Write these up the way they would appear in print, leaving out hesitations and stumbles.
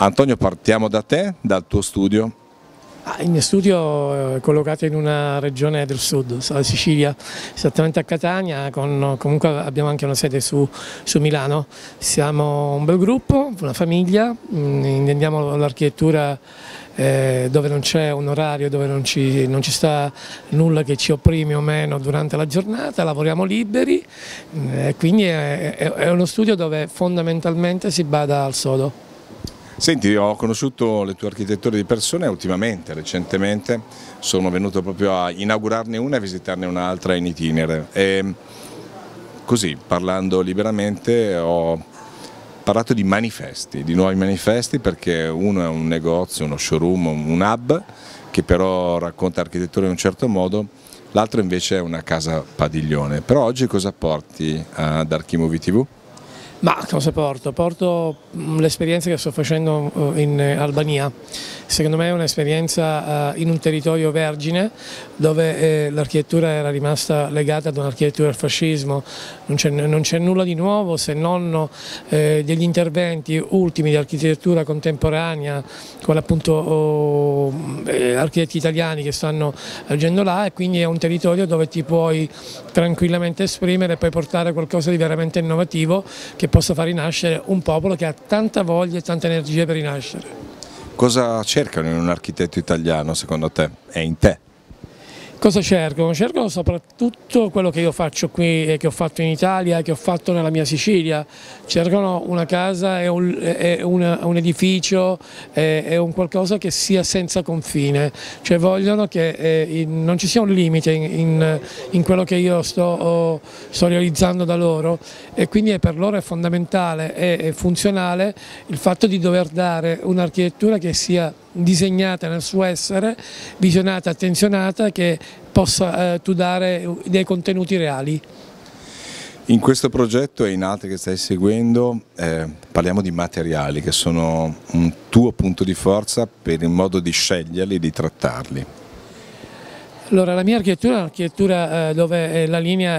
Antonio, partiamo da te, dal tuo studio. Il mio studio è collocato in una regione del sud, la Sicilia, esattamente a Catania, comunque abbiamo anche una sede su Milano. Siamo un bel gruppo, una famiglia, intendiamo l'architettura dove non c'è un orario, dove non ci sta nulla che ci opprime o meno durante la giornata, lavoriamo liberi, quindi è uno studio dove fondamentalmente si bada al sodo. Senti, ho conosciuto le tue architetture di persona e ultimamente, recentemente, sono venuto proprio a inaugurarne una e visitarne un'altra in itinere. E così, parlando liberamente, ho parlato di manifesti, di nuovi manifesti, perché uno è un negozio, uno showroom, un hub, che però racconta architettura in un certo modo, l'altro invece è una casa padiglione. Però oggi cosa porti ad Archimovie TV? Ma cosa porto? Porto l'esperienza che sto facendo in Albania. Secondo me è un'esperienza in un territorio vergine dove l'architettura era rimasta legata ad un'architettura del fascismo, non c'è nulla di nuovo se non degli interventi ultimi di architettura contemporanea con appunto architetti italiani che stanno agendo là, e quindi è un territorio dove ti puoi tranquillamente esprimere e poi portare qualcosa di veramente innovativo che possa far rinascere un popolo che ha tanta voglia e tanta energia per rinascere. Cosa cercano in un architetto italiano secondo te? È in te? Cosa cercano? Cercano soprattutto quello che io faccio qui e che ho fatto in Italia e che ho fatto nella mia Sicilia. Cercano una casa e un edificio e un qualcosa che sia senza confine, cioè vogliono che non ci sia un limite in quello che io sto realizzando da loro, e quindi per loro è fondamentale e funzionale il fatto di dover dare un'architettura che sia disegnata nel suo essere, visionata, attenzionata, che possa tu dare dei contenuti reali. In questo progetto e in altri che stai seguendo parliamo di materiali che sono un tuo punto di forza per il modo di sceglierli e di trattarli. Allora, la mia architettura è un'architettura dove la linea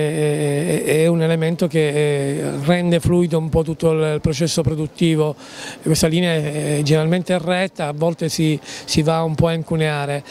è un elemento che rende fluido un po' tutto il processo produttivo. Questa linea è generalmente retta, a volte si va un po' a incuneare.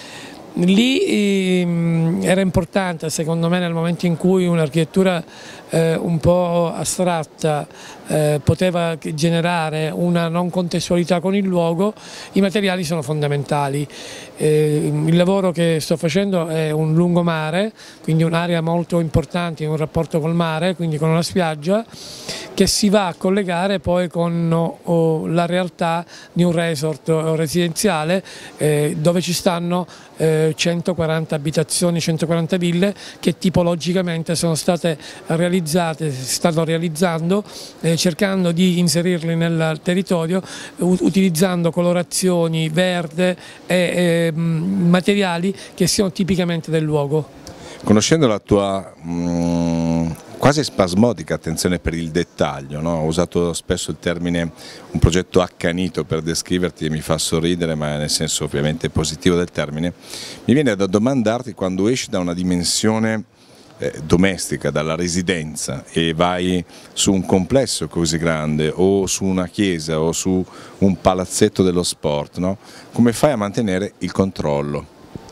Lì era importante secondo me, nel momento in cui un'architettura un po' astratta poteva generare una non contestualità con il luogo, i materiali sono fondamentali. Il lavoro che sto facendo è un lungomare, quindi un'area molto importante in un rapporto col mare, quindi con una spiaggia, che si va a collegare poi con la realtà di un resort residenziale dove ci stanno 140 abitazioni, 140 ville che tipologicamente sono state realizzate, si stanno realizzando, cercando di inserirli nel territorio utilizzando colorazioni verde e materiali che siano tipicamente del luogo. Conoscendo la tua quasi spasmodica attenzione per il dettaglio, no? Ho usato spesso il termine un progetto accanito per descriverti e mi fa sorridere, ma nel senso ovviamente positivo del termine. Mi viene da domandarti, quando esci da una dimensione domestica, dalla residenza, e vai su un complesso così grande o su una chiesa o su un palazzetto dello sport, no? Come fai a mantenere il controllo?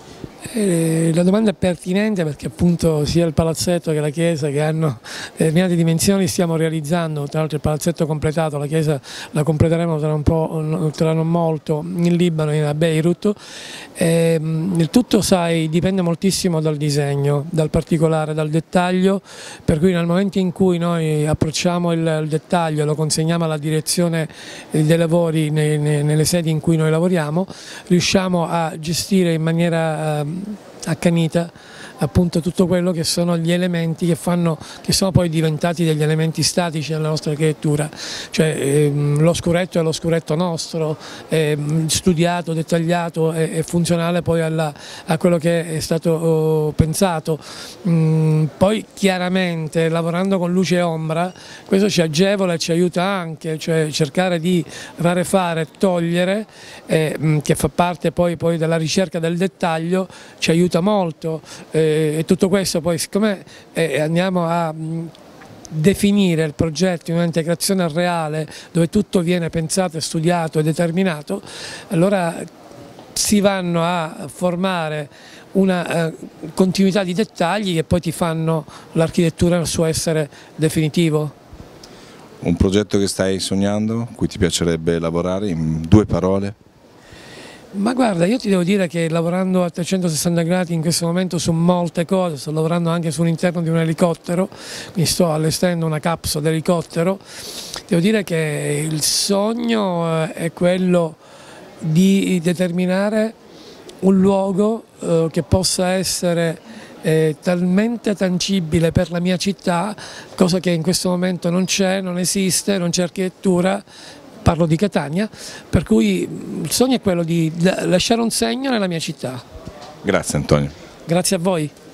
La domanda è pertinente perché appunto sia il palazzetto che la chiesa, che hanno determinate dimensioni, stiamo realizzando. Tra l'altro il palazzetto è completato, la chiesa la completeremo tra non molto in Libano, a Beirut. Il tutto, sai, dipende moltissimo dal disegno, dal particolare, dal dettaglio, per cui nel momento in cui noi approcciamo il dettaglio e lo consegniamo alla direzione dei lavori nelle sedi in cui noi lavoriamo, riusciamo a gestire in maniera accanita appunto tutto quello che sono gli elementi che sono poi diventati degli elementi statici nella nostra architettura, cioè lo scuretto è lo scuretto nostro, studiato, dettagliato e funzionale poi a quello che è stato pensato. Poi chiaramente lavorando con luce e ombra questo ci agevola e ci aiuta anche, cioè cercare di rarefare, togliere, che fa parte poi della ricerca del dettaglio, ci aiuta molto. E tutto questo poi, siccome andiamo a definire il progetto in un'integrazione reale dove tutto viene pensato e studiato e determinato, allora si vanno a formare una continuità di dettagli che poi ti fanno l'architettura nel suo essere definitivo. Un progetto che stai sognando, cui ti piacerebbe lavorare, in 2 parole? Ma guarda, io ti devo dire che lavorando a 360 gradi in questo momento su molte cose, sto lavorando anche sull'interno di un elicottero, mi sto allestendo una capsula d'elicottero, devo dire che il sogno è quello di determinare un luogo che possa essere talmente tangibile per la mia città, cosa che in questo momento non c'è, non esiste, non c'è architettura. Parlo di Catania, per cui il sogno è quello di lasciare un segno nella mia città. Grazie Antonio. Grazie a voi.